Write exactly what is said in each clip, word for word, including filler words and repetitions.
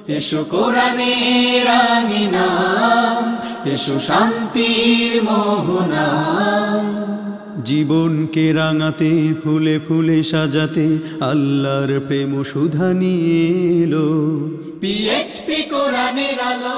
এসো কোরআনের আঙিনা, এসো শান্তির মোহনা। জীবনকে রাঙাতে ফুলে ফুলে সাজাতে আল্লাহর প্রেম সুধা নিয়ে এলো পিএইচপি কোরআনের আলো।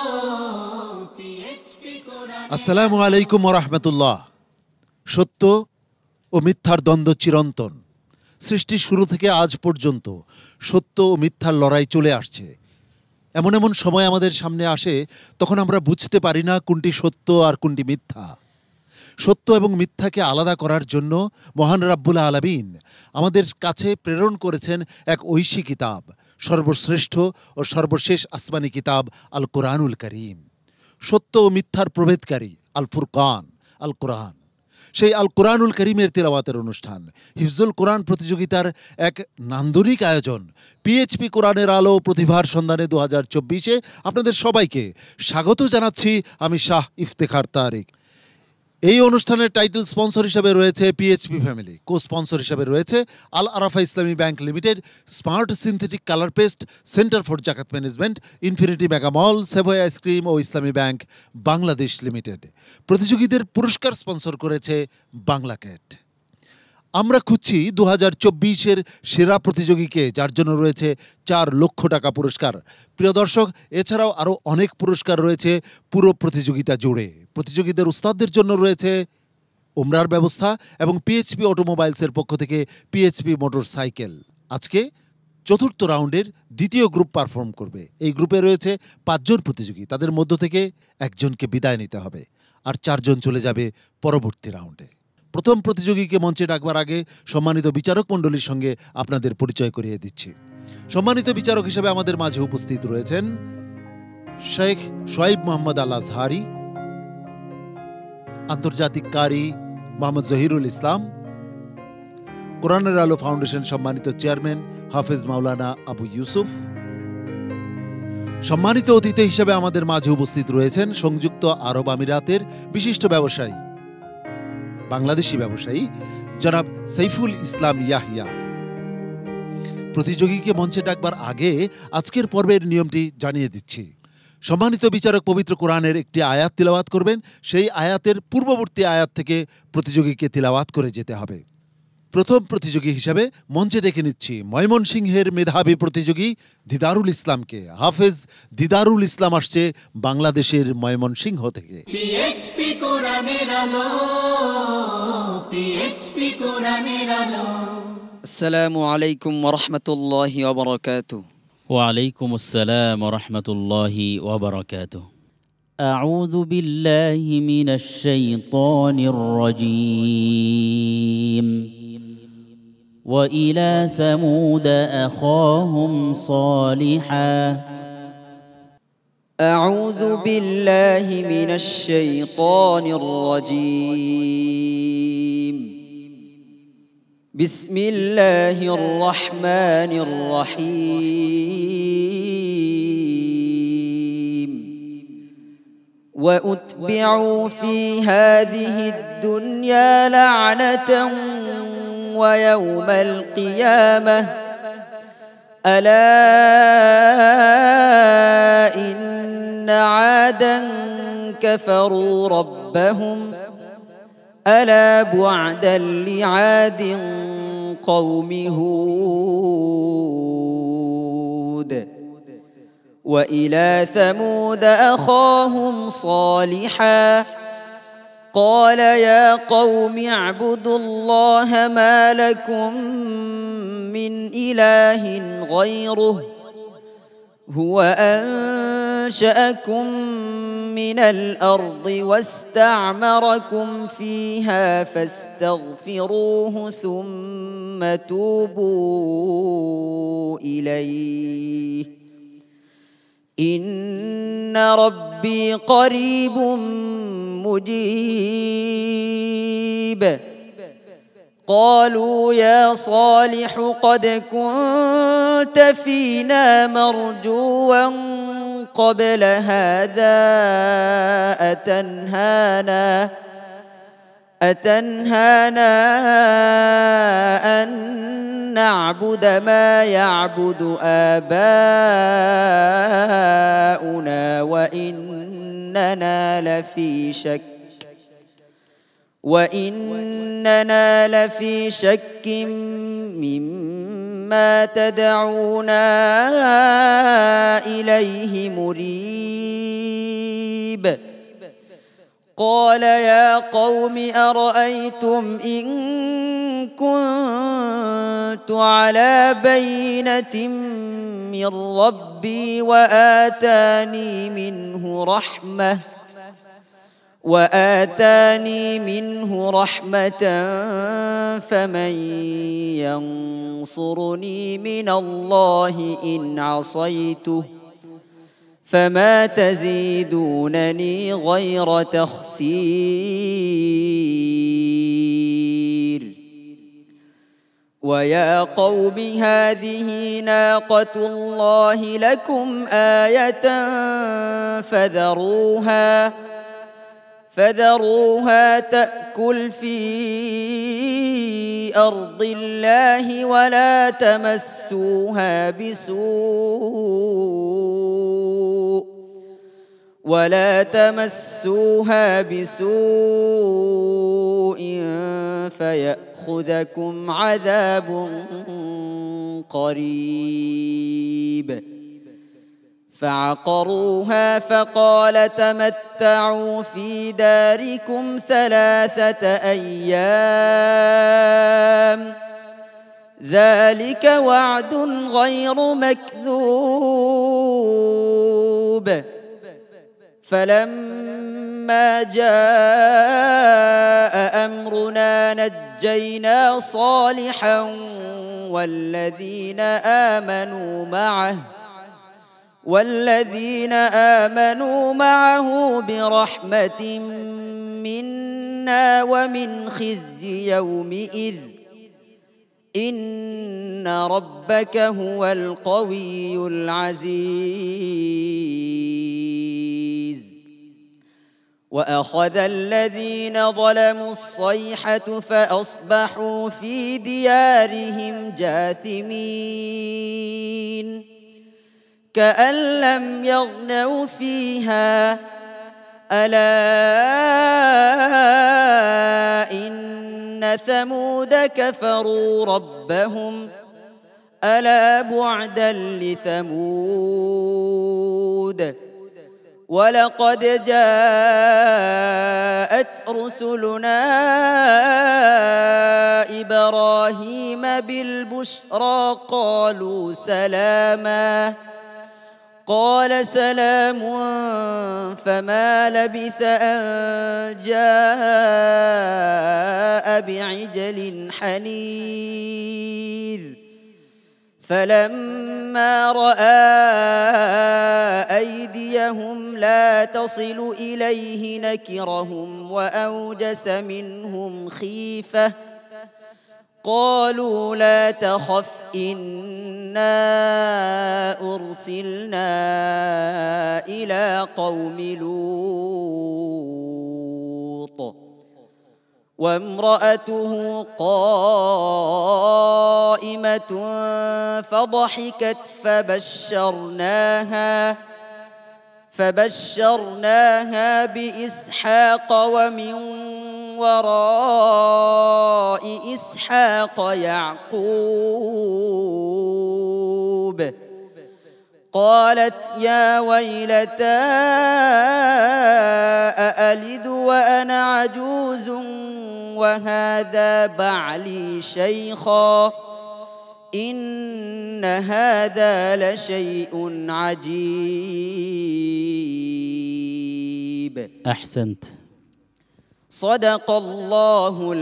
আসসালামু আলাইকুম ওয়া রাহমাতুল্লাহ। সত্য ও মিথ্যার দ্বন্দ্ব চিরন্তন। সৃষ্টির শুরু থেকে আজ পর্যন্ত সত্য ও মিথ্যার লড়াই চলে আসছে। এমন এমন সময় আমাদের সামনে আসে, তখন আমরা বুঝতে পারি না কোনটি সত্য আর কোনটি মিথ্যা। সত্য এবং মিথ্যাকে আলাদা করার জন্য মহান রাব্বুল আলামিন আমাদের কাছে প্রেরণ করেছেন এক ঐশী কিতাব, সর্বশ্রেষ্ঠ ও সর্বশেষ আসমানি কিতাব আল কোরআনুল কারীম। সত্য ও মিথ্যার প্রভেদকারী আল ফুরকান, আল কোরআন। সেই আল কোরআনুল কারীমের তিলাওয়াতের অনুষ্ঠান হিফজুল কোরআন প্রতিযোগিতার এক নান্দনিক আয়োজন পিএইচপি কোরআনের আলো প্রতিভার সন্ধানে দু হাজার চব্বিশে আপনাদের সবাইকে স্বাগত জানাচ্ছি আমি শাহ ইফতেখার তারিক। এই অনুষ্ঠানের টাইটেল স্পন্সর হিসেবে রয়েছে পিএইচপি ফ্যামিলি, কো স্পন্সর হিসেবে রয়েছে Al Arafah Islami bank limited, smart synthetic colour paste, centre for Zakat management, infinity mega mall, savoy ice cream ও ইসলামী ব্যাংক বাংলাদেশ লিমিটেড। প্রতিযোগীদের পুরস্কার স্পন্সর করেছে বাংলা ক্যাট। আমরা খুঁজছি দু হাজার চব্বিশের সেরা প্রতিযোগীকে, যার জন্য রয়েছে চার লক্ষ টাকা পুরস্কার। প্রিয় দর্শক, এছাড়াও আরও অনেক পুরস্কার রয়েছে পুরো প্রতিযোগিতা জুড়ে। প্রতিযোগীদের উস্তাদদের জন্য রয়েছে উমরার ব্যবস্থা এবং পিএইচপি অটোমোবাইলসের পক্ষ থেকে পিএইচপি মোটর সাইকেল। আজকে চতুর্থ রাউন্ডের দ্বিতীয় গ্রুপ পারফর্ম করবে। এই গ্রুপে রয়েছে পাঁচজন প্রতিযোগী, তাদের মধ্য থেকে একজনকে বিদায় নিতে হবে, আর চারজন চলে যাবে পরবর্তী রাউন্ডে। প্রথম প্রতিযোগীকে মঞ্চে ডাকবার আগে সম্মানিত বিচারক মণ্ডলীর সঙ্গে আপনাদের পরিচয় করিয়ে দিচ্ছি। সম্মানিত বিচারক হিসেবে আমাদের মাঝে উপস্থিত রয়েছেন শেখ শোয়েব মোহাম্মদ আল আজহারি, আন্তর্জাতিক কারি মোহাম্মদ জহিরুল ইসলাম, কোরআনের আলো ফাউন্ডেশন সম্মানিত চেয়ারম্যান হাফেজ মাওলানা আবু ইউসুফ। সম্মানিত অতিথি হিসেবে আমাদের মাঝে উপস্থিত রয়েছেন সংযুক্ত আরব আমিরাতের বিশিষ্ট ব্যবসায়ী, বাংলাদেশি ব্যবসায়ী জনাব সাইফুল ইসলাম ইয়াহিয়া। প্রতিযোগীকে মঞ্চে ডাকবার আগে আজকের পর্বের নিয়মটি জানিয়ে দিচ্ছি। সম্মানিত বিচারক পবিত্র কোরআনের একটি আয়াত তিলাওয়াত করবেন। সেই আয়াতের পূর্ববর্তী আয়াত থেকে প্রতিযোগীকে তিলাওয়াত করে যেতে হবে। প্রথম প্রতিযোগী হিসাবে মঞ্চে ডেকে নিচ্ছি ময়মনসিংহের মেধাবী প্রতিযোগী দিদারুল ইসলামকে। হাফেজ দিদারুল ইসলাম আসছে বাংলাদেশের ময়মনসিংহ থেকে। পিএইচপি কোরআনের আলো, পিএইচপি কোরআনের আলো। আসসালামু আলাইকুম ওয়া রাহমাতুল্লাহি ওয়া বারাকাতুহু। ওয়া আলাইকুম আসসালাম ওয়া রাহমাতুল্লাহি ওয়া বারাকাতুহু। আউযু বিল্লাহি মিনাশ শাইতানির রাজীম। وإلى ثمود أخاهم صالحا. أعوذ بالله من الشيطان الرجيم. بسم الله الرحمن الرحيم. وأتبعوا في هذه الدنيا لعنة ويوم القيامة ألا إن عادا كفروا ربهم ألا بعدا لعاد قوم هود. وإلى ثمود أخاهم صالحا قال يا قوم اعبدوا الله ما لكم من إله غيره هو أنشأكم من الأرض واستعمركم فيها فاستغفروه ثم توبوا إليه إن ربي قريب مجيب. قالوا يا صالح قد كنت فينا مرجوا قبل هذا أتنهانا أتنهانا أن نعبد ما يعبد آباؤنا لفي شك وإننا لفي شك مما تدعونا إليه مريب قال يا قوم أرأيتم إن كنت على بينة من ربي وآتاني منه رحمة وآتاني منه رحمة فمن ينصرني من الله إن عصيته فما تزيدونني غير تخسير ويا قوم هذه ناقة الله لكم آية فذروها فذروها تأكل في أرض الله ولا تمسوها بسوء ولا تمسوها بسوء فيأخذكم عذاب قريب فعقروها فقال تمتعوا في داركم ثلاثة أيام ذلك وعد غير مكذوب فلما جاء أمرنا نجينا صالحا والذين آمنوا معه والذين آمنوا معه برحمة منا ومن خزي يومئذ إن ربك هو القوي العزيز وأخذ الذين ظلموا الصيحة فأصبحوا في ديارهم جاثمين كأن لم يغنوا فيها ألا إن ثمود كفروا ربهم ألا بعدا لثمود ولقد جاءت رسلنا إبراهيم بالبشرى قالوا سلاما قال سلام فما لبث أن جاء بعجل حنيذ فلما رأى أيديهم لا تصل إليه نكرهم وأوجس منهم خيفة قالوا لا تخف إنا أرسلنا إلى قوم لوط وامرأته قائمة فضحكت فبشرناها فبشرناها بإسحاق ومن وراء إسحاق يعقوب قالت يا ويلتى أألد وأنا عجوز وهذا بعلي شيخا إن هذا لشيء عجيب. أحسنت. صدق الله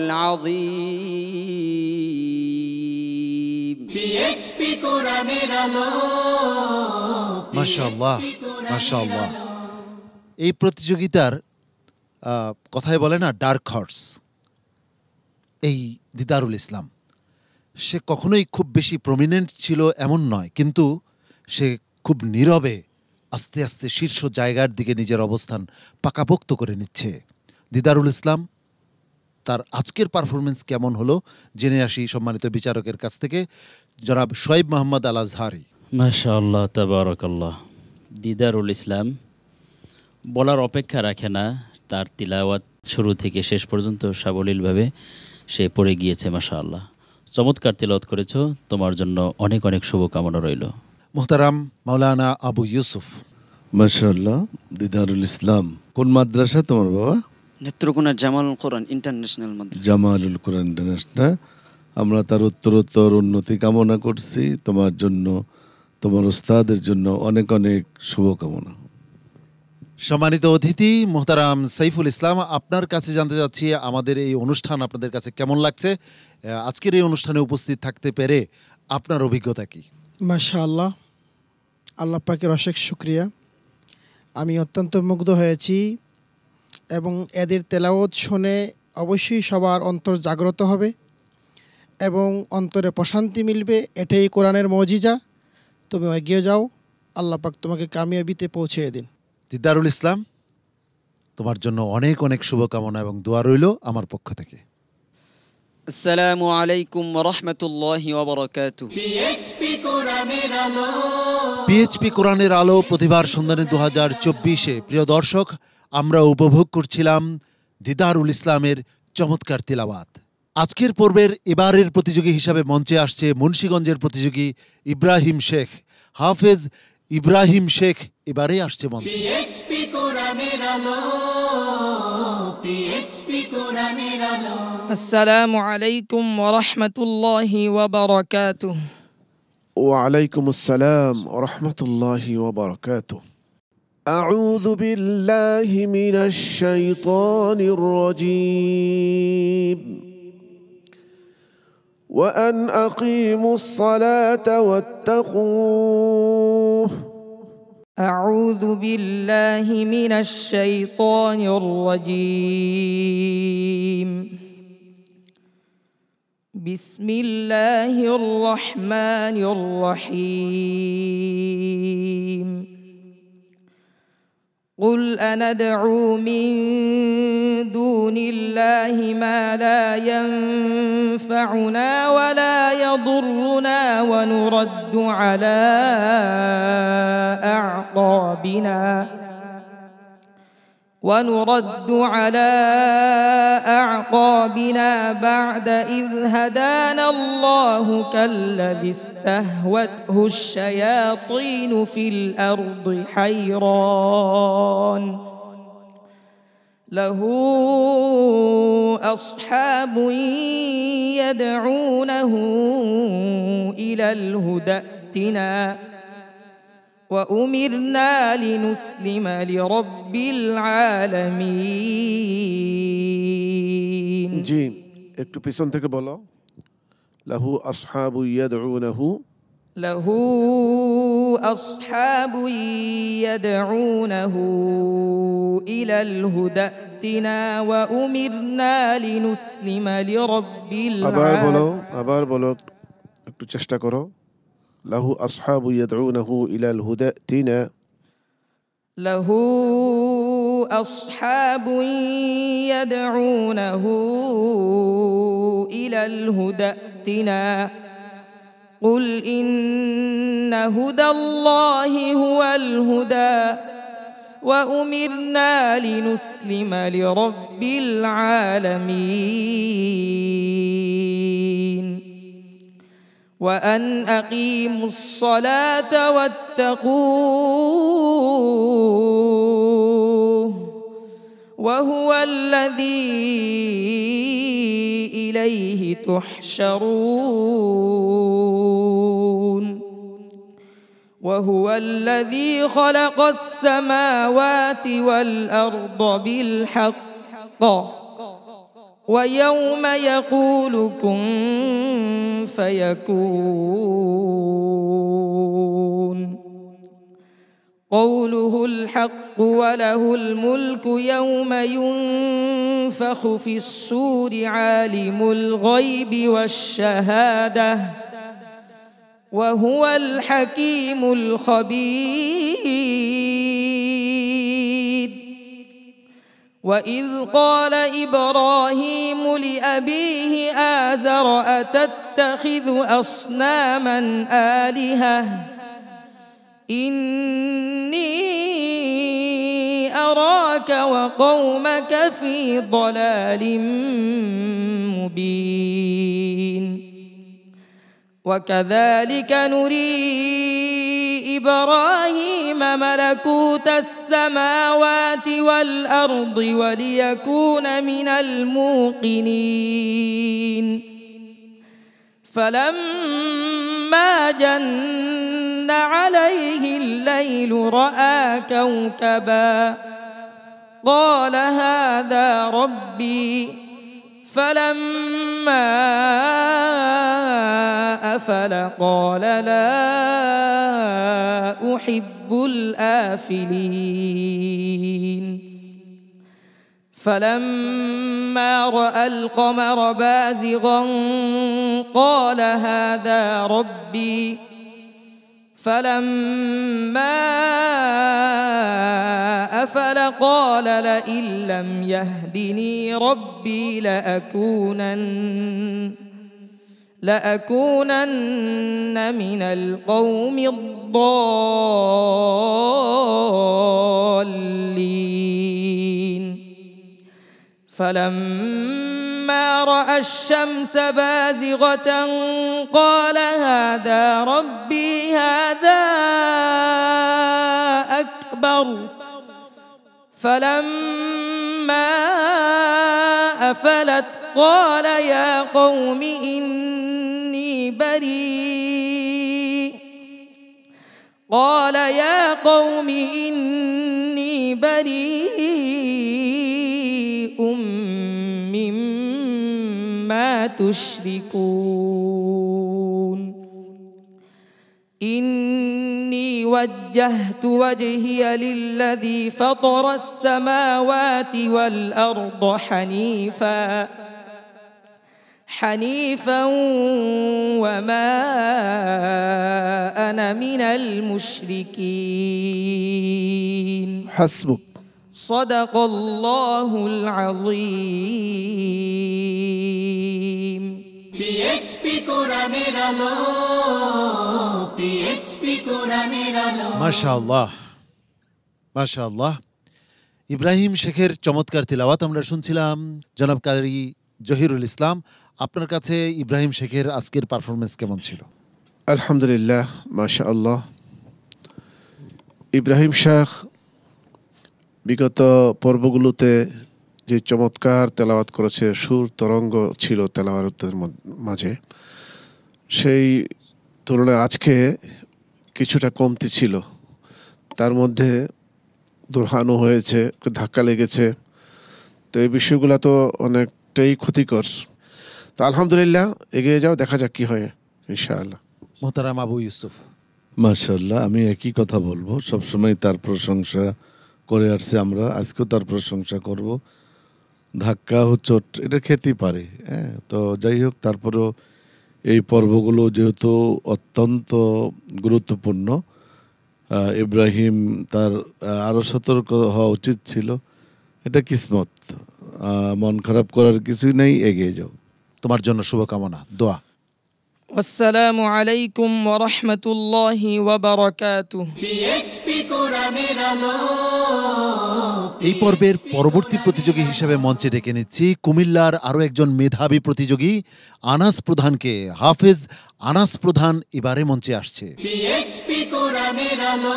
العظيم. পিএইচপি কোরআনের আলো। মাশাআল্লাহ মাশাআল্লাহ। এই প্রতিযোগিতার কথায় বলে না ডার্ক হর্স, এই দিদারুল ইসলাম সে কখনোই খুব বেশি প্রমিনেন্ট ছিল এমন নয়, কিন্তু সে খুব নীরবে আস্তে আস্তে শীর্ষ জায়গার দিকে নিজের অবস্থান পাকাপোক্ত করে নিচ্ছে। দিদারুল ইসলাম তার আজকের পারফরমেন্স কেমন হলো জেনে আসি সম্মানিত বিচারকের কাছ থেকে, জনাব শোয়েব মোহাম্মদ আল আজহারি। মাশাআল্লাহ তাবারাকাল্লাহ। দিদারুল ইসলাম বলার অপেক্ষা রাখে না, তার তিলাওয়াত শুরু থেকে শেষ পর্যন্ত সাবলীলভাবে সে পড়ে গিয়েছে। মাশাআল্লাহ, চমৎকার তিলাওয়াত করেছো, তোমার জন্য অনেক অনেক শুভকামনা রইল। মুহতারাম মাওলানা আবু ইউসুফ। মাশাআল্লাহ, দিদারুল ইসলাম কোন মাদ্রাসা তোমার বাবা? নেত্রকোনা জামালুল কোরআন ইন্টারন্যাশনাল মাদ্রাসা। জামালুল কোরআন ইন্টারন্যাশনাল। আমরা তার উত্তরোত্তর উন্নতি কামনা করছি, তোমার জন্য, তোমার ওস্তাদের জন্য অনেক অনেক শুভকামনা। সম্মানিত অতিথি মুহতারাম সাইফুল ইসলাম, আপনার কাছে জানতে চাচ্ছি আমাদের এই অনুষ্ঠান আপনাদের কাছে কেমন লাগছে? আজকের এই অনুষ্ঠানে উপস্থিত থাকতে পেরে আপনার অভিজ্ঞতা কি? মাশাআল্লাহ, আল্লাহ পাকের অশেষ শুকরিয়া। আমি অত্যন্ত মুগ্ধ হয়েছি এবং এদের তেলাওয়াত শুনে অবশ্যই সবার অন্তর জাগ্রত হবে এবং অন্তরে প্রশান্তি মিলবে। এটাই কোরআনের মজিজা। তুমি এগিয়ে যাও, আল্লাহ পাক তোমাকে কামিয়াবিতে পৌঁছে দিন। দিদারুল ইসলাম, তোমার জন্য অনেক অনেক শুভকামনা এবং দোয়া রইল আমার পক্ষ থেকে। আসসালামু আলাইকুম ওয়া রাহমাতুল্লাহি ওয়া বারাকাতুহু। পিএইচপি কোরআনের আলো পিএইচপি কোরআনের আলো প্রতিভার সন্ধানে দু হাজার চব্বিশে প্রিয় দর্শক, আমরা উপভোগ করছিলাম দিদারুল ইসলামের চমৎকার তিলাওয়াত। আজকের পর্বের এবারের প্রতিযোগী হিসাবে মঞ্চে আসছে মুন্সিগঞ্জের প্রতিযোগী ইব্রাহিম শেখ। হাফেজ ইব্রাহিম শেখ এবারে আসছে মঞ্চে। পিএইচপি কোরআনের আলো পিএইচপি কোরআনের আলো আসসালামু আলাইকুম ওয়া রাহমাতুল্লাহি ওয়া বারাকাতুহু। وعليكم السلام ورحمة الله وبركاته. أعوذ بالله من الشيطان الرجيم. وأن أقيموا الصلاة واتقوه. أعوذ بالله من الشيطان الرجيم. بسم الله الرحمن الرحيم. قل أندعو من دون الله ما لا ينفعنا ولا يضرنا ونرد على أعقابنا ونرد على أعقابنا بعد إذ هدانا الله كالذي استهوته الشياطين في الأرض حيران له أصحاب يدعونه إلى الهدى ائتنا وأمرنا لنسلم لرب العالمين. জি, একটু পিছন থেকে বলো। লাহু আসহাবু ইয়াদউনাহু له أصحاب يدعونه إلى الهدى ائتنا وأمرنا لنسلم لرب আবার বলো, العالمين. আবার বলো, একটু চেষ্টা করো। লাহু আসহাবু ইয়াদউনাহু ইলাল হুদা ائتنا له أصحاب يدعونه إلى الهدى ائتنا قل إن هدى الله هو الهدى وأمرنا لنسلم لرب العالمين. وأن أقيموا الصلاة واتقوه وهو الذي إليه تحشرون وهو الذي خلق السماوات والأرض بالحق ويوم يقول كن فيكون قوله الحق وله الملك يوم ينفخ في الصور عالم الغيب والشهادة وهو الحكيم الخبير. وإذ قال إبراهيم لأبيه آزر أتتخذ أصناما آلهة إني نراك وقومك في ضلال مبين وكذلك نري إبراهيم ملكوت السماوات والأرض وليكون من الموقنين فلما جن عليه الليل رأى كوكبا قال هذا ربي فلما أفل قال لا أحب الآفلين فلما رأى القمر بازغا قال هذا ربي فلما أفل قال لئن لم يهدني ربي لأكونن لأكونن من القوم الضالين فلما رأى الشمس بازغة قال هذا ربي هذا أكبر فلما أفلت قال يا قوم إني بريء قال يا قوم إني بريء مما تشركون إني وجهت وجهي للذي فطر السماوات والأرض حنيفا حنيفا وما أنا من المشركين حسبك صدق الله العظيم পিএইচপি কোরআনের আলো পিএইচপি কোরআনের আলো মাশাআল্লাহ মাশাআল্লাহ ইব্রাহিম শেখের চমৎকার তিলাওয়াত আমরা শুনছিলাম। জনাব কারি জহিরুল ইসলাম, আপনার কাছে ইব্রাহিম শেখের আজকের পারফরমেন্স কেমন ছিল? আলহামদুলিল্লাহ মাশাআল্লাহ। ইব্রাহিম শেখ বিগত পর্বগুলোতে যে চমৎকার তেলাওয়াত করেছে, সুর তরঙ্গ ছিল তেলাওয়াতের মাঝে, সেই তুলনায় আজকে কিছুটা কমতি ছিল। তার মধ্যে দুরহানো হয়েছে, ধাক্কা লেগেছে, তো এই বিষয়গুলো তো অনেকটাই ক্ষতিকর। তো আলহামদুলিল্লাহ এগিয়ে যাও, দেখা যাক কি হয় ইনশাআল্লাহ। মোহতারাম আবু ইউসুফ। মাশাআল্লাহ, আমি একই কথা বলবো, সবসময় তার প্রশংসা করে আসছে আমরা, আজকেও তার প্রশংসা করব। ধাক্কা ও চোট এটা খেতেই পারে, হ্যাঁ। তো যাই হোক, তারপরেও এই পর্বগুলো যেহেতু অত্যন্ত গুরুত্বপূর্ণ, ইব্রাহিম তার আরও সতর্ক হওয়া উচিত ছিল। এটা কিসমত, মন খারাপ করার কিছুই নেই, এগিয়ে যাও। তোমার জন্য শুভকামনা, দোয়া। আসসালামু আলাইকুম ওয়া রাহমাতুল্লাহি ওয়া বারাকাতুহু। পিএইচপি কোরআনের আলো। এই পর্বের পরবর্তী প্রতিযোগী হিসেবে মঞ্চে ডেকে নিচ্ছি কুমিল্লার আরও একজন মেধাবী প্রতিযোগী আনাস প্রধানকে। হাফেজ আনাস প্রধান এবারে মঞ্চে আসছে। পিএইচপি কোরআনের আলো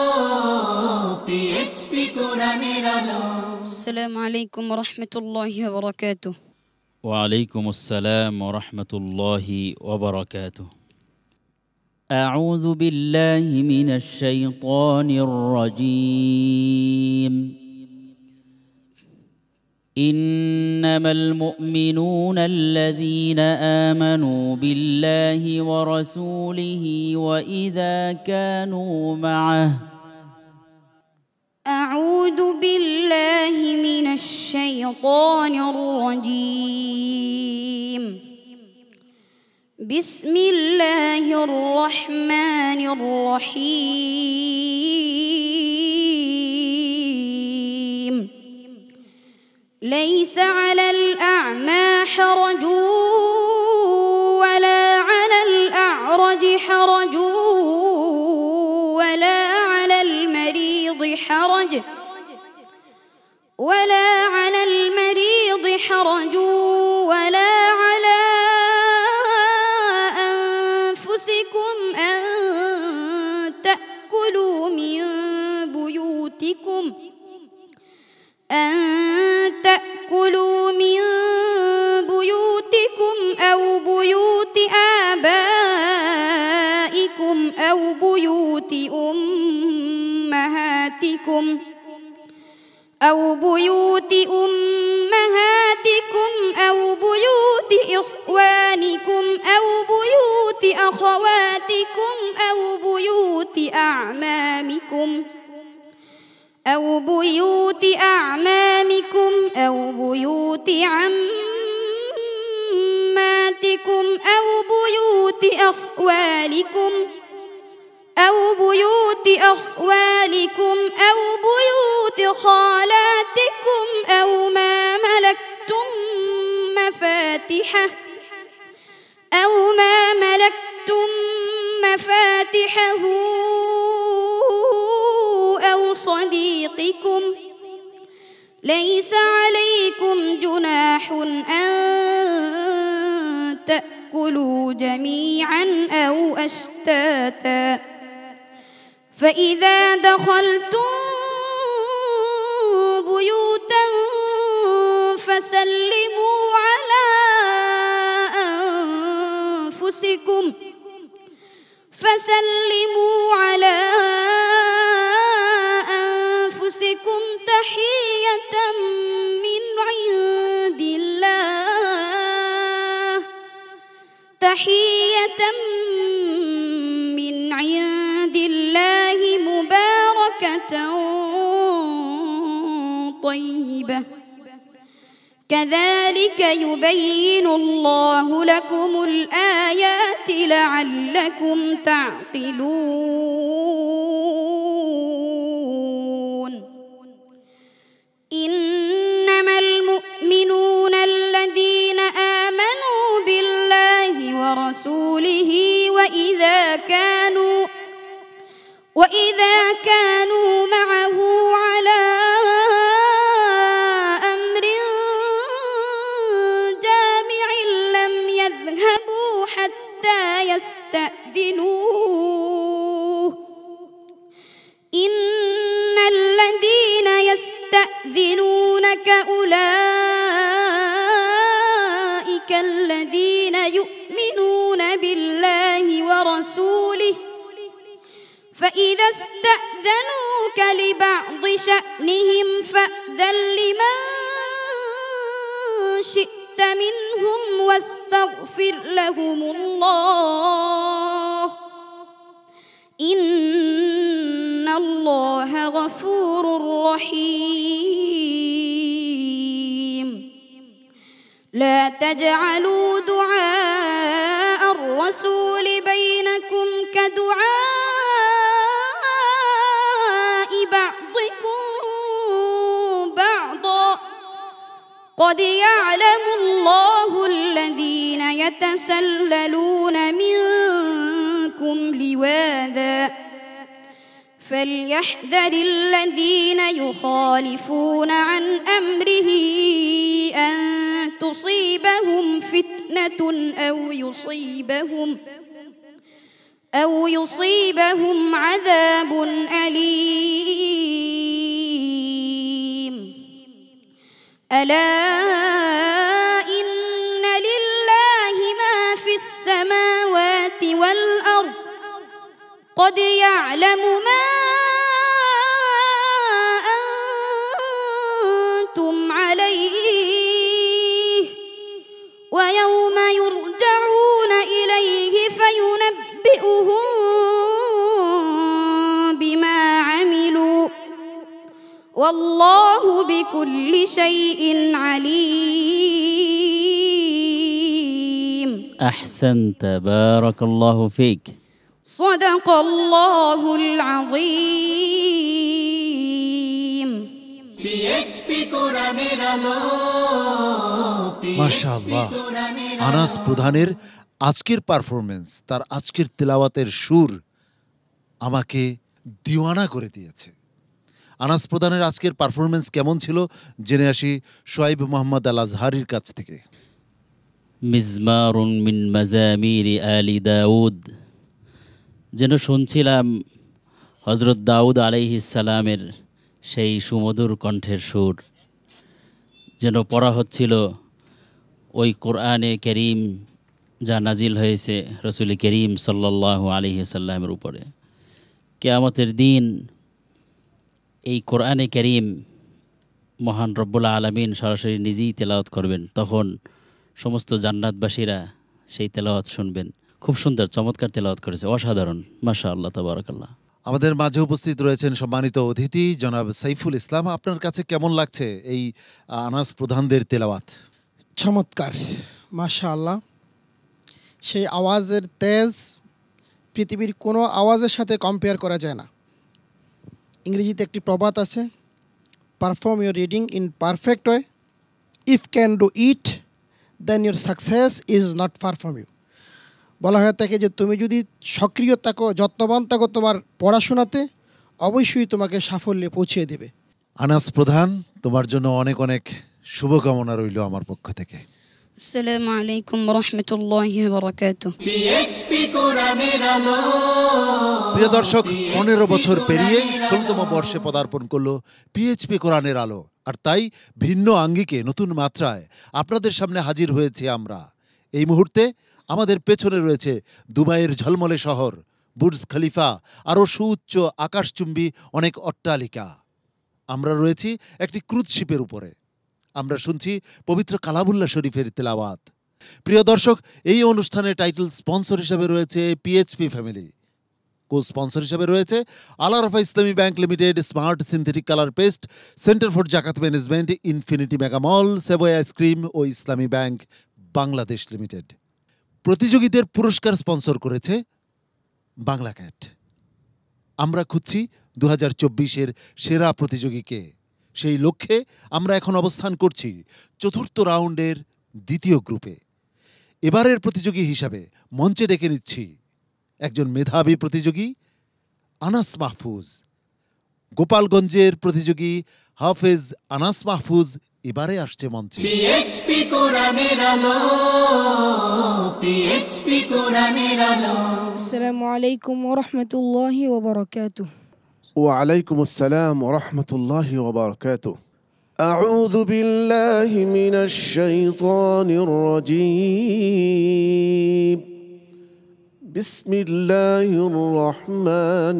পিএইচপি কোরআনের আলো। আসসালামু আলাইকুম ওয়া রাহমাতুল্লাহি ওয়া বারাকাতুহু। وعليكم السلام ورحمة الله وبركاته. أعوذ بالله من الشيطان الرجيم. إنما المؤمنون الذين آمنوا بالله ورسوله وإذا كانوا معه. أعوذ بالله من الشيطان الرجيم. بسم الله الرحمن الرحيم. ليس على الأعمى حرج ولا على الأعرج حرج ولا على المريض حرج ولا على المريض حرج ولا على أنفسكم أن تأكلوا من بيوتكم أن تأكلوا من بيوتكم أو بيوت آبائكم أو بيوت أمهاتكم أو بيوت أمهاتكم أو بيوت إخوانكم أو بيوت أخواتكم أو بيوت أعمامكم أو بيوت أعمامكم أو بيوت عماتكم أو بيوت أخوالكم أو بيوت أخوالكم أو بيوت خالاتكم أو ما ملكتم مفاتحه أو ما ملكتم مفاتحه أو صديقكم ليس عليكم جناح أن تأكلوا جميعا أو أشتاتا فإذا دخلتم بيوتا فسلموا على أنفسكم فسلموا على أنفسكم تحية من عند الله تحية من عند الله مباركة طيبة كذلك يبين الله لكم الآيات لعلكم تعقلون إنما المؤمنون الذين آمنوا بالله ورسوله وإذا كانوا وإذا كانوا معه على أمر جامع لم يذهبوا حتى يستأذنوه إن الذين يستأذنونك أولئك الذين يؤمنون بالله ورسوله فإذا استأذنوك لبعض شأنهم فأذن لمن شئت منهم واستغفر لهم الله إن الله غفور رحيم لا تجعلوا دعاء الرسول بينكم كدعاء بعضكم بعضا قد يعلم الله الذين يتسللون منكم لواذا فليحذر الذين يخالفون عن أمره أن تصيبهم فتنة أو يصيبهم أو يصيبهم عذاب أليم ألا إن لله ما في السماوات والأرض قد يعلم ما أنتم عليه ويوم يرجعون إليه فينبئهم بما عملوا والله بكل شيء عليم. أحسنت بارك الله فيك. صدق الله العظيم. পিএইচপি কোরআনের আলো মাশাআল্লাহ, আনাস প্রধানের আজকের পারফরমেন্স, তার আজকের তেলাওয়াতের সুর আমাকে দিওয়ানা করে দিয়েছে। আনাস প্রধানের আজকের পারফরমেন্স কেমন ছিল জেনে আসি শোয়াইব মোহাম্মদ আল আজহারির কাছ থেকে। মিজমারুন মিন মাজামিরি আলি দাউদ, যেন শুনছিলাম হজরত দাউদ আলাইহিস সালামের সেই সুমধুর কণ্ঠের সুর, যেন পড়া হচ্ছিল ওই কোরআনে করিম যা নাজিল হয়েছে রসুল করিম সাল্লাল্লাহু আলাইহি সাল্লামের উপরে। কিয়ামতের দিন এই কোরআনে করিম মহান রব্বুল আলামিন সরাসরি নিজেই তেলাওয়াত করবেন, তখন সমস্ত জান্নাতবাসীরা সেই তেলাওয়াত শুনবেন। খুব সুন্দর চমৎকার তেলাওয়াত করেছে, অসাধারণ, মাশাআল্লাহ তাবারাকাল্লাহ। আমাদের মাঝে উপস্থিত রয়েছেন সম্মানিত অতিথি জনাব সাইফুল ইসলাম। আপনার কাছে কেমন লাগছে এই আনাস প্রধানদের তেলাওয়াত? চমৎকার, মাশাআল্লাহ। সেই আওয়াজের তেজ পৃথিবীর কোনো আওয়াজের সাথে কম্পেয়ার করা যায় না। ইংরেজিতে একটি প্রবাদ আছে, perform your reading in perfect way, if can do it then your success is not far from you. বলা হয়ে থাকে যে তুমি যদি সক্রিয় থাকো, যত্নবান থাকো তোমার পড়াশোনাতে, অবশ্যই তোমাকে সাফল্যে পৌঁছিয়ে দেবে। আনাস প্রধান, তোমার জন্য অনেক অনেক শুভকামনা রইল আমার পক্ষ থেকে। আসসালামু আলাইকুম ওয়া রাহমাতুল্লাহি ওয়া বারাকাতুহু। পিএইচপি কোরআনের আলো। প্রিয় দর্শক, পনেরো বছর পেরিয়ে ষোলতম বর্ষে পদার্পণ করলো পিএইচপি কোরআনের আলো, আর তাই ভিন্ন আঙ্গিকে নতুন মাত্রায় আপনাদের সামনে হাজির হয়েছে আমরা। এই মুহূর্তে আমাদের পেছনে রয়েছে দুবাইয়ের ঝলমলে শহর, বুর্জ খলিফা, আরও সুউচ্চ আকাশচুম্বী অনেক অট্টালিকা। আমরা রয়েছি একটি ক্রুজ শিপের উপরে। আমরা শুনছি পবিত্র কালামুল্লাহ শরীফের তেলাওয়াত। প্রিয় দর্শক, এই অনুষ্ঠানের টাইটেল স্পন্সর হিসেবে রয়েছে পিএইচপি ফ্যামিলি। কো স্পন্সর হিসেবে রয়েছে Al Arafah Islami bank limited, smart synthetic colour paste, centre for Zakat management, infinity mega mall, savoy ice cream ও ইসলামী ব্যাংক বাংলাদেশ লিমিটেড। প্রতিযোগীদের পুরস্কার স্পন্সর করেছে বাংলা ক্যাট। আমরা খুঁজছি দু হাজার চব্বিশের সেরা প্রতিযোগীকে। সেই লক্ষ্যে আমরা এখন অবস্থান করছি চতুর্থ রাউন্ডের দ্বিতীয় গ্রুপে। এবারের প্রতিযোগী হিসাবে মঞ্চে ডেকে নিচ্ছি একজন মেধাবী প্রতিযোগী আনাস মাহফুজ। গোপালগঞ্জের প্রতিযোগী হাফেজ আনাস মাহফুজ এবারে আসছে মঞ্চে। পিএইচপি কোরআনের আলো, পিএইচপি কোরআনের আলো। আসসালামু আলাইকুম ওয়া রাহমাতুল্লাহি ওয়া বারাকাতুহু। وعليكم السلام ورحمة الله وبركاته. أعوذ بالله من الشيطان الرجيم. بسم الله الرحمن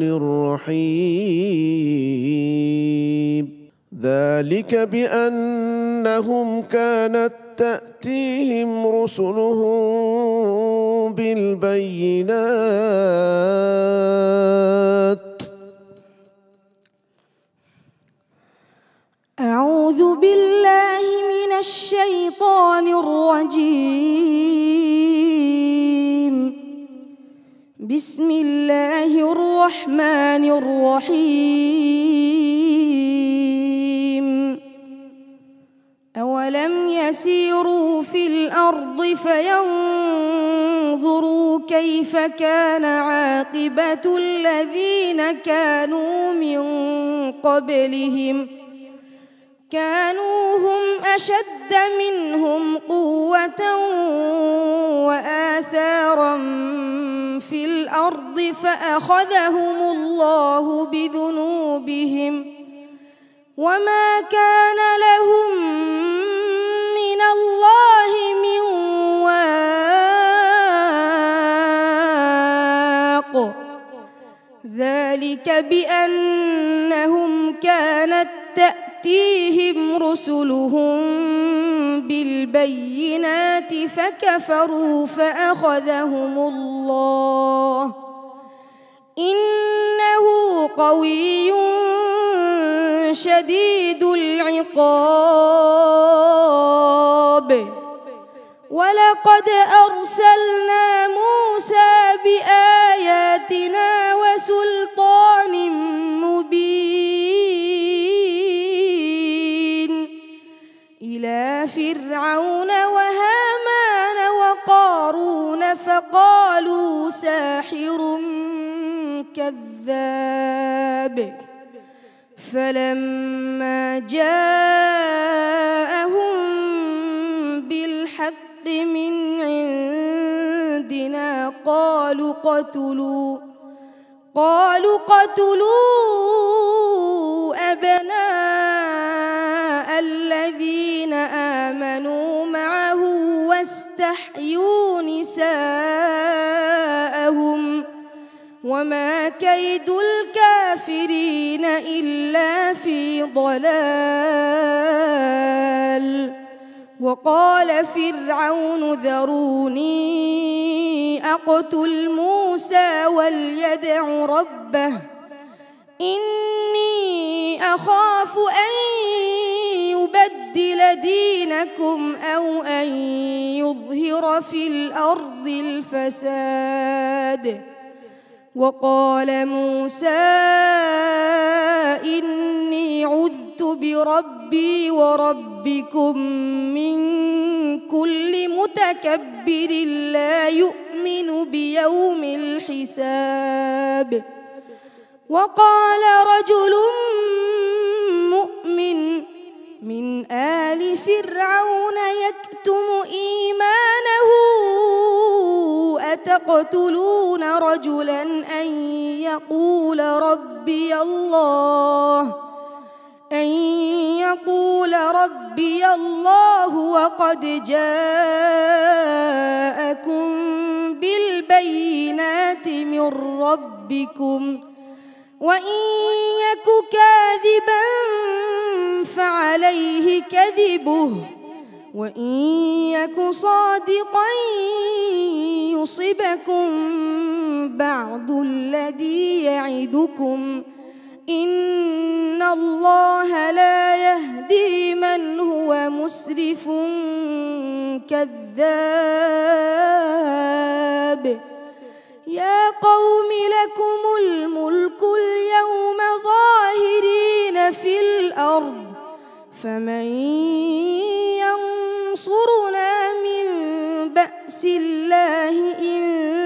الرحيم. ذلك بأنهم كانت تأتيهم رسلهم بالبينات. أعوذ بالله من الشيطان الرجيم. بسم الله الرحمن الرحيم. أولم يسيروا في الأرض فينظروا كيف كان عاقبة الذين كانوا من قبلهم كانوا هم أشد منهم قوة وآثارا في الأرض فأخذهم الله بذنوبهم وما كان لهم من الله من واق. ذلك بأنهم كانت تأتيهم رسلهم بالبينات فكفروا فأخذهم الله إنه قوي شديد العقاب. ولقد أرسلنا موسى بآياتنا وسلطان مبين إلى فرعون وهامان وقارون فقالوا ساحر كذاب فلما جاءهم بالحق من عندنا قالوا قتلوا قالوا قتلوا أبناء الذين آمنوا معه واستحيوا نساءهم وما كيد الكافرين إلا في ضلال وقال فرعون ذروني أقتل موسى وليدع ربه إني أخاف أن يبدل دينكم أو أن يظهر في الأرض الفساد وقال موسى إني عذت بربي وربكم من كل متكبر لا يؤمن بيوم الحساب وقال رجل مؤمن من آل فرعون يكتم إيمانه أتقتلون رجلا أن يقول ربي الله أن يقول ربي الله وقد جاءكم بالبينات من ربكم وإن يك كاذبا فعليه كذبه وإن يك صادقا يصبكم بعض الذي يعدكم إن الله لا يهدي من هو مسرف كذاب يا قوم لكم الملك اليوم ظاهرين في الأرض فمن ينصرنا من بأس الله إن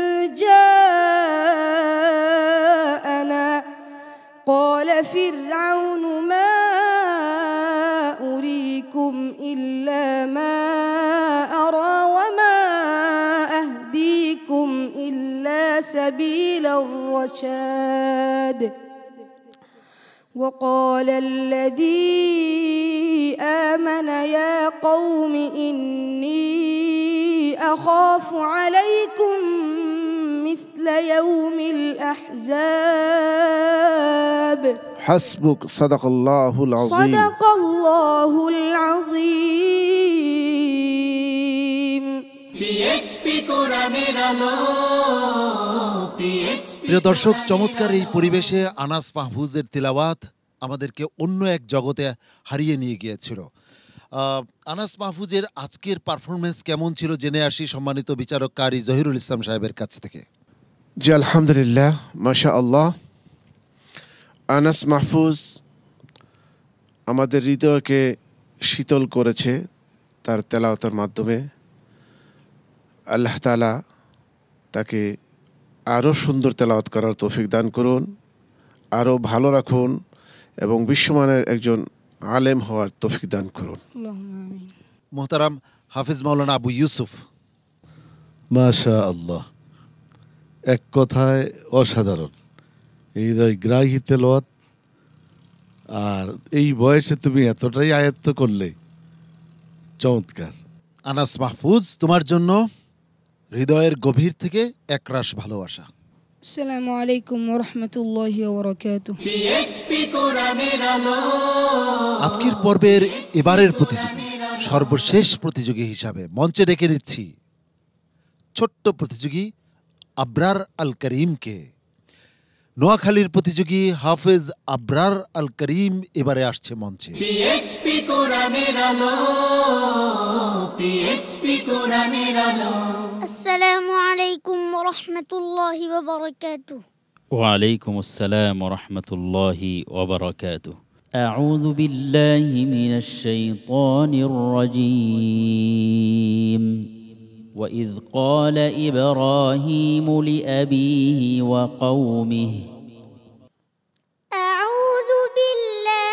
جاءنا قال فرعون ما أريكم إلا ما أرى وما أهديكم إلا سبيل الرشاد وقال الذي آمن يا قوم إني أخاف عليكم مثل يوم الأحزاب حسبك صدق الله العظيم صدق الله العظيم পিএইচপি কোরআনের আলো পিএইচপি প্রিয় দর্শক, চমৎকার এই পরিবেশে আনাস মাহফুজের তিলাওয়াত আমাদেরকে অন্য এক জগতে হারিয়ে নিয়ে গিয়েছিল। আহ, আনাস মাহফুজের আজকের পারফরমেন্স কেমন ছিল জেনে আসি সম্মানিত বিচারক কারি জহিরুল ইসলাম সাহেবের কাছ থেকে। জি আলহামদুলিল্লাহ, মাশা আল্লাহ। আনাস মাহফুজ আমাদের হৃদয়কে শীতল করেছে তার তেলাওয়াতের মাধ্যমে। আল্লাহ তাআলা তাকে আরও সুন্দর তেলাওয়াত করার তৌফিক দান করুন, আরও ভালো রাখুন এবং বিশ্বমানের একজন আলেম হওয়ার তৌফিক দান করুন। মোহতারাম হাফিজ মাওলানা আবু ইউসুফ। মাশা আল্লাহ, এক কথায় অসাধারণ, হৃদয় গ্রাহী তেলাওয়াত। আর এই বয়সে তুমি এতটাই আয়ত্ত করলে, চমৎকার। আনাস মাহফুজ, তোমার জন্য হৃদয়ের গভীর থেকে একরাশ ভালোবাসা। আসসালামু আলাইকুম ওয়া রাহমাতুল্লাহি ওয়া বারাকাতুহু। পিএইচপি কোরআনের আলো আজকের পর্বের এবারের প্রতিযোগী, সর্বশেষ প্রতিযোগী হিসাবে মঞ্চে ডেকে নিচ্ছি ছোট্ট প্রতিযোগী আবরার আল করিমকে। নোয়াখালীর প্রতিযোগী হাফেজ আবরার আল করিম এবারে আসছে মঞ্চে। পিএইচপি কোরআনের আলো পিএইচপি কোরআনের আলো। আসসালামু আলাইকুম ওয়া রাহমাতুল্লাহি ওয়া বারাকাতুহু। ওয়ালাইকুম আসসালাম ওয়া রাহমাতুল্লাহি ওয়া বারাকাতুহু। আউযু বিল্লাহি মিনাশ শাইতানির রাজীম। وإذ قال إبراهيم لأبيه وقومه أعوذ بالله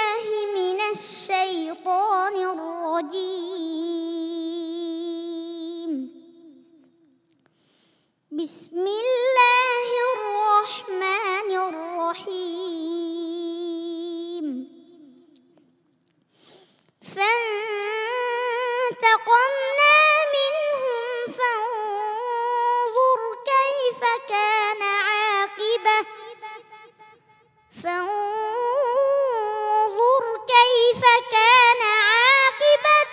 كيف كان عاقبة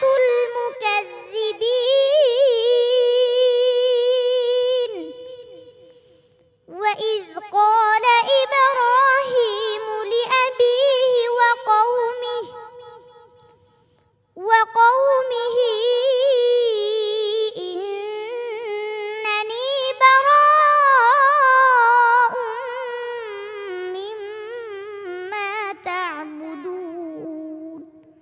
المكذبين وإذ قال إبراهيم لأبيه وقومه وقومه إنني براء مما تعبدون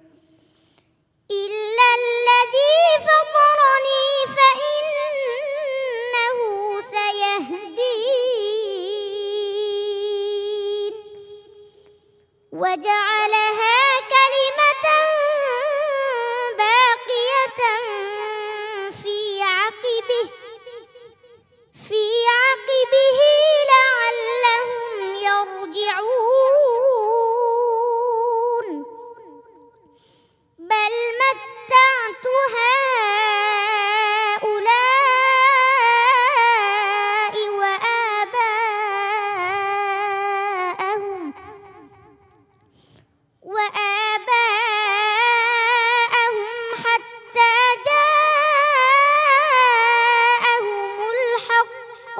إلا الذي فطرني فإنه سيهدين وجعلها كلمة باقية في عقبه في عقبه لعلهم يرجعون بل متعت هؤلاء وآباءهم وآباءهم حتى جاءهم الحق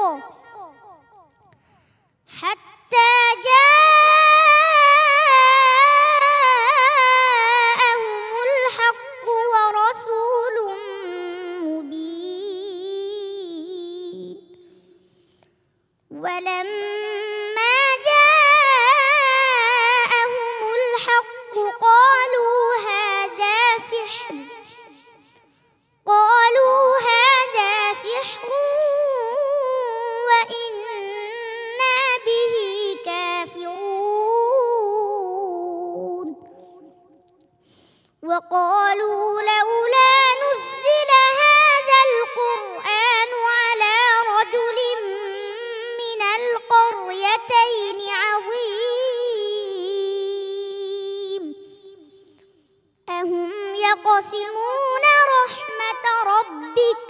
حتى جاءهم الحق ورسول مبين ولما جاءهم الحق قالوا هذا سحر قالوا هذا سحر وإنا به كافرون وقالوا لولا نزل هذا القرآن على رجل من القريتين عظيم أهم يقسمون رحمة ربك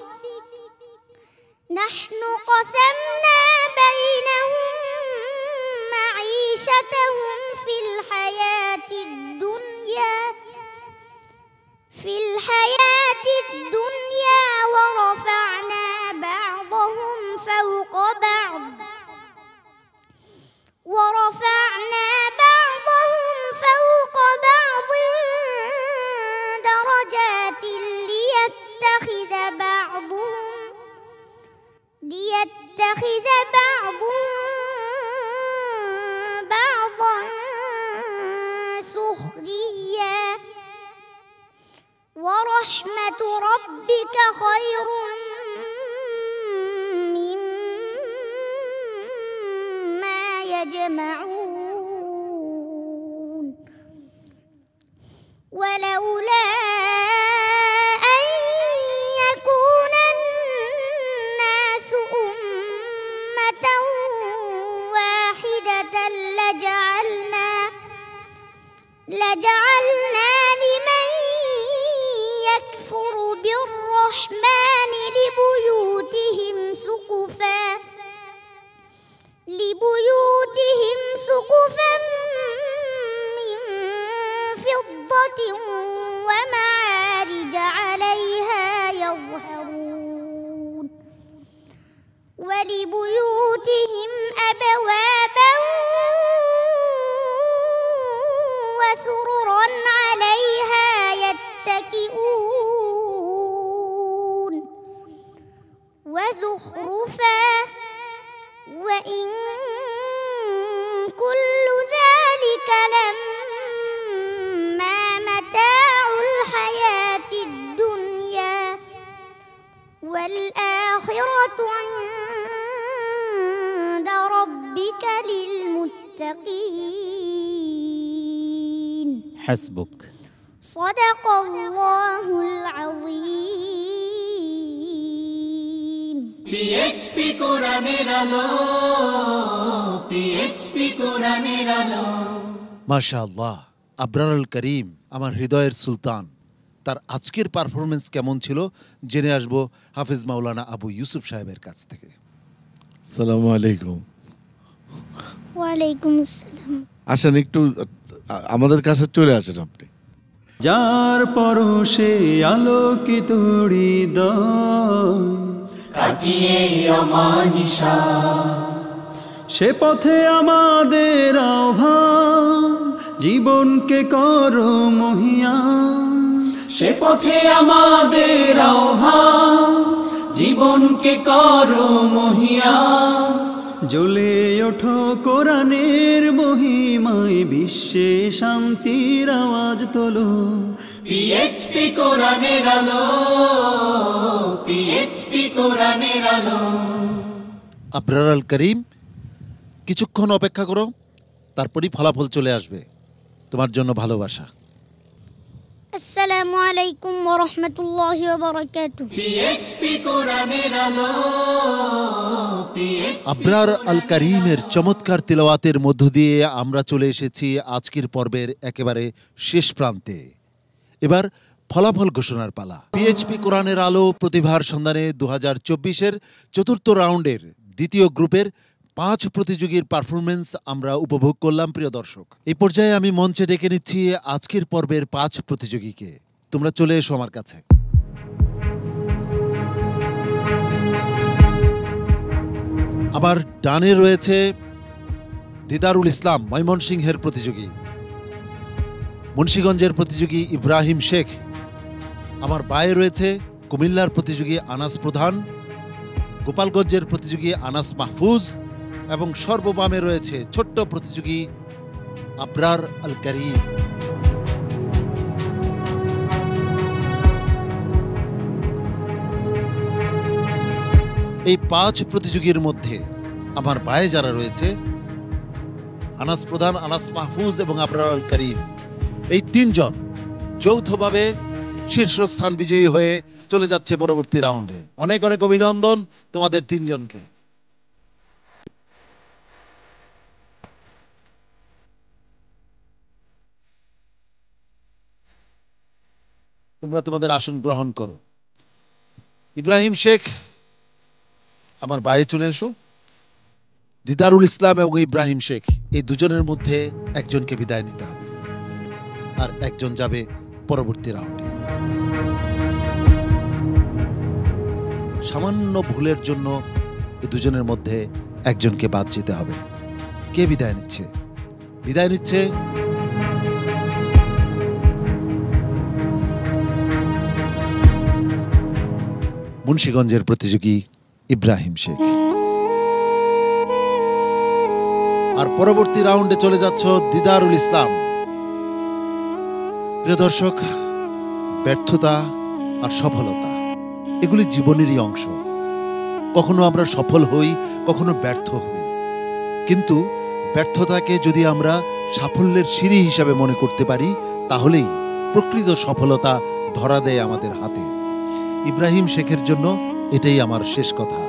نحن قسمنا بينهم معيشتهم في الحياة الدنيا في الحياة الدنيا ورفعنا بعضهم فوق بعض ورفعنا بعضهم فوق بعض درجات ليتخذ بعضهم ليتخذ بعضهم بعضا سخريا ورحمة ربك خير مما يجمعون ولولا أن يكون الناس أمة واحدة لجعلنا لجعلنا لمن يكفر بالرحمن لبيوتهم سقفا لبيوتهم سقفا من فضة ومعارج عليها يظهرون ولبيوتهم أبوابا وسررا عليها يتكئون وزخرفا وإن كل ذلك لما متاع الحياة الدنيا والآخرة عند ربك للمتقين حسبك. صدق الله العظيم. পিএইচপি কোরআনের আলো, পিএইচপি কোরআনের আলো। মাশাআল্লাহ, আবরারুল করিম, আমার হৃদয়ের সুলতান, তার আজকের পারফরমেন্স কেমন ছিল জেনে আসবো হাফিজ মাওলানা আবু ইউসুফ সাহেবের কাছ থেকে। আসসালামু আলাইকুম। ওয়ালাইকুম আসসালাম। আসেন একটু আমাদের কাছে চলে আসেন আপনি। যার পরশে আলোকিত হৃদয় কাটিয়ে অমানিশা সে পথে আমাদের আহ্বান জীবনকে করো মহিয়ান সে পথে আমাদের আহ্বান জীবনকে করো মহিয়ান জ্বলে ওঠো কোরআনের মহিমায় বিশ্বে শান্তির আওয়াজ তোলো পিএইচপি কোরআনের আলো পিএইচপি কোরআনের আলো আবরার আল করিম, কিছুক্ষণ অপেক্ষা করো, তারপরই ফলাফল চলে আসবে। তোমার জন্য ভালোবাসা। আসসালামু আলাইকুম ওয়া রাহমাতুল্লাহি ওয়া বারাকাতুহু। পিএইচপি কোরআনের আলো আবরার আল করিমের চমৎকার তিলাওয়াতের মধ্য দিয়ে আমরা চলে এসেছি আজকের পর্বের একেবারে শেষ প্রান্তে। এবার ফলাফল ঘোষণার পালা। পিএইচপি কোরআনের আলো প্রতিভার সন্ধানে দু হাজার চব্বিশের চতুর্থ রাউন্ডের দ্বিতীয় গ্রুপের পাঁচ প্রতিযোগীর পারফরমেন্স আমরা উপভোগ করলাম। প্রিয় দর্শক, এই পর্যায়ে আমি মঞ্চে ডেকে নিচ্ছি আজকের পর্বের পাঁচ প্রতিযোগীকে। তোমরা চলে এসো আমার কাছে। আমার ডানে রয়েছে দিদারুল ইসলাম, ময়মনসিংহের প্রতিযোগী। মুন্সিগঞ্জের প্রতিযোগী ইব্রাহিম শেখ। আমার বায়ে রয়েছে কুমিল্লার প্রতিযোগী আনাস প্রধান, গোপালগঞ্জের প্রতিযোগী আনাস মাহফুজ এবং সর্ববামে রয়েছে ছোট্ট প্রতিযোগী আবরার আল করিম। এই পাঁচ প্রতিযোগীর মধ্যে আমার বায়ে যারা রয়েছে আনাস প্রধান, আনাস মাহফুজ এবং আবরার আল করিম, এই তিনজন যৌথভাবে শীর্ষস্থান বিজয়ী হয়ে চলে যাচ্ছে পরবর্তী রাউন্ডে। অনেক অনেক অভিনন্দন তোমাদের তিনজনকে। তোমরা তোমাদের আসন গ্রহণ করো। ইব্রাহিম শেখ, আমার বাইরে চলে এসো। দিদারুল ইসলাম এবং ইব্রাহিম শেখ, এই দুজনের মধ্যে একজনকে বিদায় নিতে হবে, আর একজন যাবে পরবর্তী রাউন্ডে। সামান্য ভুলের জন্য এই দুজনের মধ্যে একজনকে বাদ যেতে হবে। কে বিদায় নিচ্ছে? বিদায় নিচ্ছে মুন্সিগঞ্জের প্রতিযোগী ইব্রাহিম শেখ। আর পরবর্তী রাউন্ডে চলে যাচ্ছ দিদারুল ইসলাম। প্রিয় দর্শক, ব্যর্থতা আর সফলতা এগুলি জীবনেরই অংশ। কখনো আমরা সফল হই, কখনো ব্যর্থ হই, কিন্তু ব্যর্থতাকে যদি আমরা সাফল্যের সিঁড়ি হিসাবে মনে করতে পারি, তাহলেই প্রকৃত সফলতা ধরা দেয় আমাদের হাতে। ইব্রাহিম শেখের জন্য এটাই আমার শেষ কথা।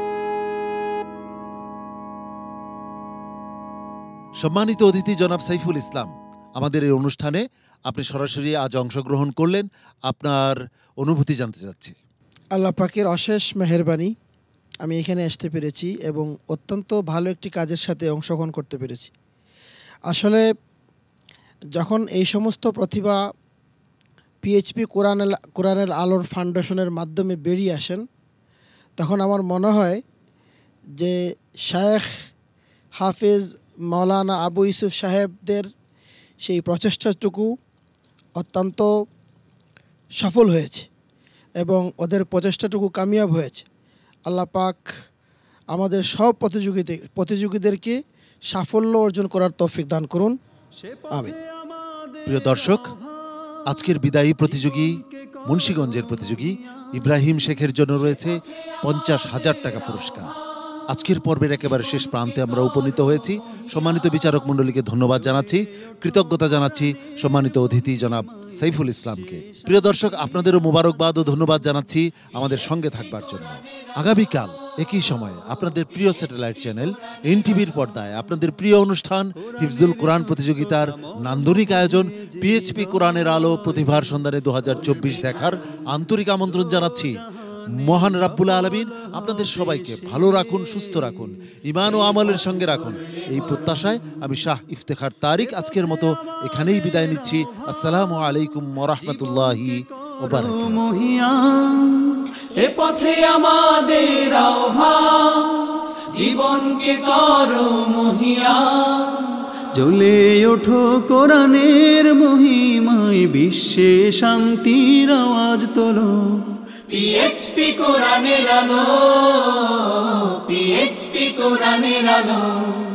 সম্মানিত অতিথি জনাব সাইফুল ইসলাম, আমাদের এই অনুষ্ঠানে আপনি সরাসরি আজ অংশগ্রহণ করলেন, আপনার অনুভূতি জানতে চাচ্ছি। আল্লাহ পাকের অশেষ মেহেরবানি, আমি এখানে আসতে পেরেছি এবং অত্যন্ত ভালো একটি কাজের সাথে অংশগ্রহণ করতে পেরেছি। আসলে যখন এই সমস্ত প্রতিভা পিএইচপি কোরআনের কোরআনের আলোর ফাউন্ডেশনের মাধ্যমে বেরিয়ে আসেন, তখন আমার মনে হয় যে শায়েখ হাফেজ মাওলানা আবু ইউসুফ সাহেবদের সেই প্রচেষ্টাটুকু অত্যন্ত সফল হয়েছে এবং ওদের প্রচেষ্টাটুকু কামিয়াব হয়েছে। আল্লাহ পাক আমাদের সব প্রতিযোগীদের প্রতিযোগীদেরকে সাফল্য অর্জন করার তৌফিক দান করুন, আমিন। প্রিয় দর্শক, আজকের বিদায়ী প্রতিযোগী মুন্সিগঞ্জের প্রতিযোগী ইব্রাহিম শেখের জন্য রয়েছে পঞ্চাশ হাজার টাকা পুরস্কার। আজকের পর্বের একেবারে শেষ প্রান্তে আমরা উপনীত হয়েছি। সম্মানিত বিচারক মণ্ডলীকে ধন্যবাদ জানাচ্ছি, কৃতজ্ঞতা জানাচ্ছি সম্মানিত অতিথি জনাব সাইফুল ইসলামকে। প্রিয় দর্শক, আপনাদেরও মোবারকবাদ ও ধন্যবাদ জানাচ্ছি আমাদের সঙ্গে থাকবার জন্য। আগামীকাল একই সময়ে আপনাদের প্রিয় স্যাটেলাইট চ্যানেল এনটিভির পর্দায় আপনাদের প্রিয় অনুষ্ঠান হিফজুল কোরআন প্রতিযোগিতার নান্দনিক আয়োজন পিএইচপি কোরআনের আলো প্রতিভার সন্ধানে দু হাজার চব্বিশ দেখার আন্তরিক আমন্ত্রণ জানাচ্ছি। মহান রাব্বুল আলামিন আপনাদের সবাইকে ভালো রাখুন, সুস্থ রাখুন, ঈমান ও আমলের সঙ্গে রাখুন। এই প্রত্যাশায় আমি শাহ ইফতেখার তারিক আজকের মতো এখানেই বিদায় নিচ্ছি। আসসালামু আলাইকুম ওয়া রাহমাতুল্লাহি ওয়া বারাকাতুহু। এ পথে আমাদের আহ্বান, জীবনকে করো মহিয়ান। জ্বলে ওঠো কোরআনের মহিমায়, বিশ্বে শান্তির আওয়াজ তোলো। পিএইচপি কোরআনের আলো, পিএইচপি কোরআনের আলো।